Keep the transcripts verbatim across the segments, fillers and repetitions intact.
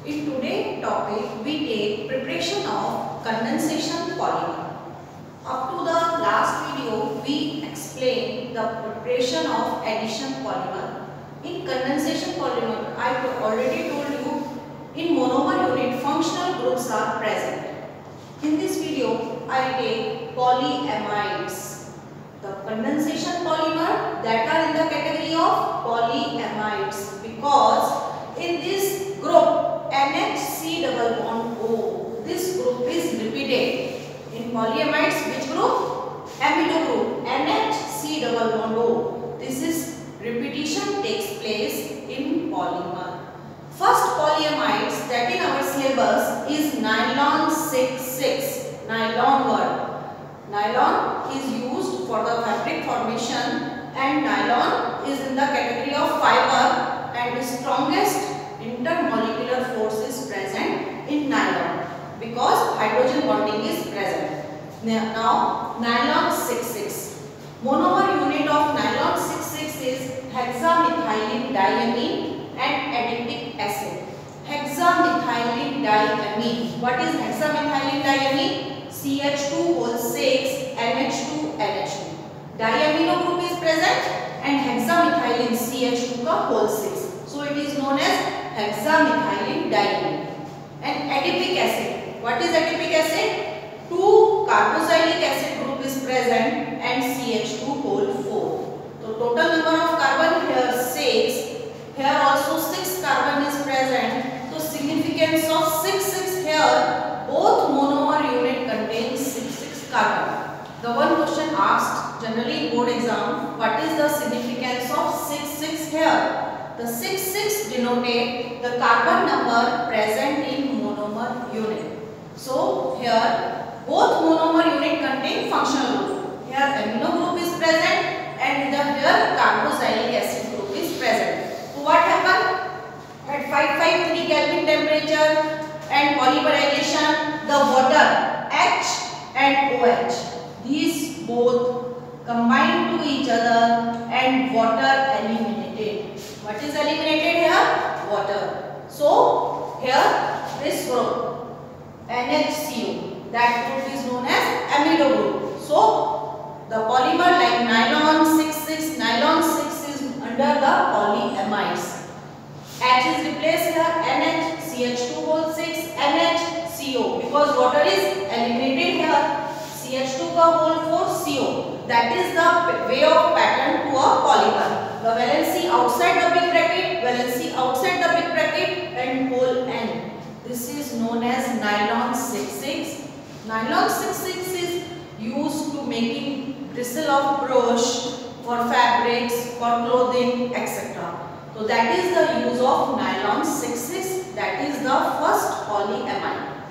In today's topic, we take preparation of condensation polymer. Up to the last video, we explained the preparation of addition polymer. In condensation polymer, I already told you, in monomer unit, functional groups are present. In this video, I take polyamides. The condensation polymer that are in the category of polyamides, because in this group N H C double bond O, this group is repeated. In polyamides, which group? Amido group, N H C double bond O. This is repetition takes place in polymer. First polyamides that in our syllabus is nylon six six, nylon word. Nylon is used for the fabric formation and nylon is in the category of fiber, and the strongest intermolecular force is present in nylon because hydrogen bonding is present. Now nylon six six. Monomer unit of nylon six six is hexamethylene diamine and adipic acid. Hexamethylene diamine. What is hexamethylene diamine? C H two whole six N H two N H two. Diamino group is present and hexamethylene C H two ka whole six. So it is known as hexamethylene diamine. And adipic acid. What is adipic acid? Two carboxylic acid group is present and C H two whole four. So total number of carbon here six. Here also six carbon is present. So significance of six six here. Both monomer unit contains six six carbon. The one question asked generally in board exam, what is the significance of six six here? The six six denotate the carbon number present in monomer unit. So here both monomer unit contain functional group. Here amino group is present and the here carboxylic acid group is present. So what happened? At five five three Kelvin temperature and polymerization, the water H and OH, these both combine to each other and water eliminated. What is eliminated here? Water. So here this group N H C O, that group is known as amido group. So the polymer like nylon six six, nylon six is under the polyamides. H is replaced here, N H, C H two whole six, N H, C O, because water is eliminated here, C H two ka whole four, C O. That is the way of pattern to a polymer. The valency outside the big bracket, valency outside the big bracket and whole N. This is known as nylon six six. Nylon six six is used to making bristle of brush for fabrics, for clothing, et cetera. So that is the use of nylon six six. That is the first polyamide.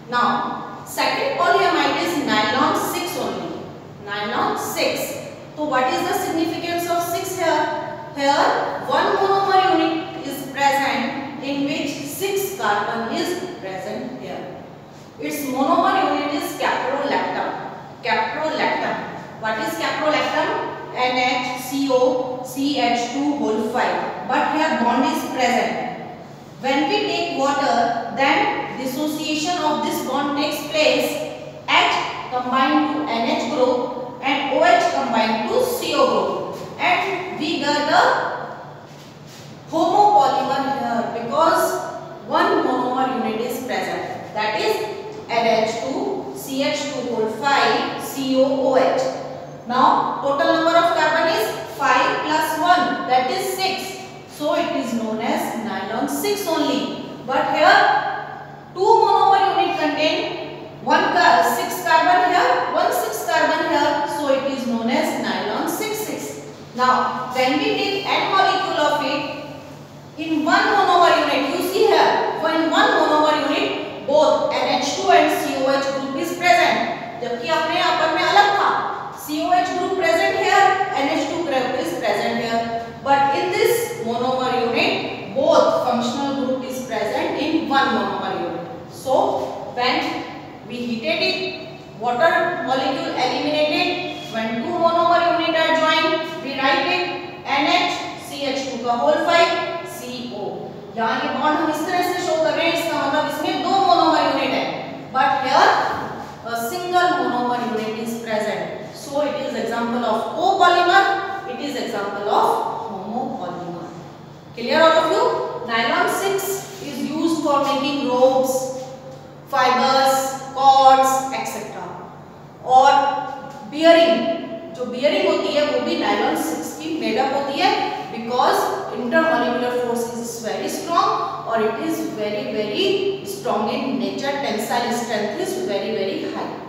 Now second polyamide is nylon six only. Nylon six. So what is the significance of six here? Here one monomer unit is present in which six carbon is present here. Its monomer unit is caprolactam. Caprolactam. What is caprolactam? N H C O C H two whole five. But here bond is present. When we take water, then dissociation of this bond takes place. H combined to N H group and OH combined to C O group, and we get the homopolymer here because one monomer unit is present, that is N H two C H two whole five C O O H. Now total number of carbon is five plus one, that is six. So it is known as nylon six only. But here two monomer unit contain one six carbon here, one six carbon here. So it is known as nylon six six. Now when we take N molecule of it in one monomer unit, you see here in one monomer unit both N H two and C O H group is present. जबकि अपने अपन में अलग था, C O H group present here, N H two group is present here. But in this monomer unit, both functional group is present in one monomer unit. So when we heated it, water molecule eliminated. When two monomer unit are joined, we write it N H C H two का whole five C O. यहाँ ये bond हम इस तरह से show कर रहे हैं, So it is example of copolymer, it is example of homopolymer. Clear all of you? Nylon six is used for making ropes, fibers, cords, et cetera. और bearing, जो bearing होती है वो भी नायलॉन सिक्स की मेड अप होती है, because intermolecular force is very strong और it is very very strong in nature, tensile strength is very very high.